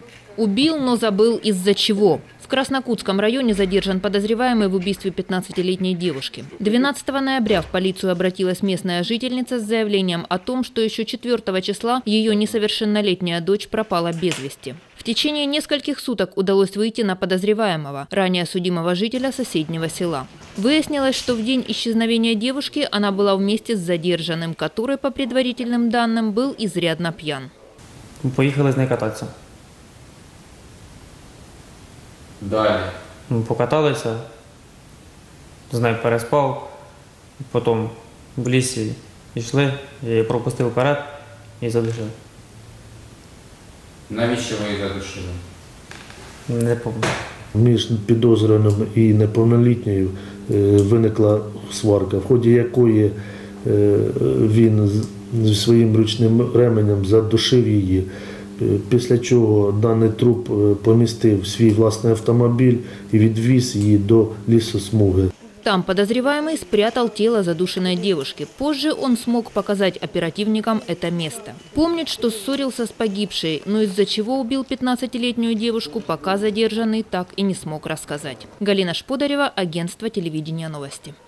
Убил, но забыл из-за чего. В Краснокутском районе задержан подозреваемый в убийстве 15-летней девушки. 12 ноября в полицию обратилась местная жительница с заявлением о том, что еще 4 числа ее несовершеннолетняя дочь пропала без вести. В течение нескольких суток удалось выйти на подозреваемого, ранее судимого жителя соседнего села. Выяснилось, что в день исчезновения девушки она была вместе с задержанным, который, по предварительным данным, был изрядно пьян. Поїхали з нею кататися. Далі. Покаталися, з нею переспав, потім в лісі йшли, я її пропустив вперед і задушив. Навіщо ви її задушили? Не пам'ятаю. Між підозрюваним і неповнолітньою виникла сварка, в ході якої він зі своїм ручним ременем задушив її, після чого даний труп помістив в свій власний автомобіль і відвіз її до лісосмуги. Там подозреваемый спрятал тело задушенной девушки. Позже он смог показать оперативникам это место. Помнит, что ссорился с погибшей, но из-за чего убил 15-летнюю девушку, пока задержанный так и не смог рассказать. Галина Шподарева, агентство телевидения «Новости».